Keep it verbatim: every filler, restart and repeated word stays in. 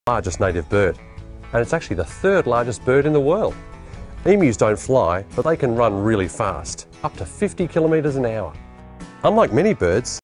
Largest native bird, and it's actually the third largest bird in the world. Emus don't fly, but they can run really fast, up to fifty kilometres an hour. Unlike many birds,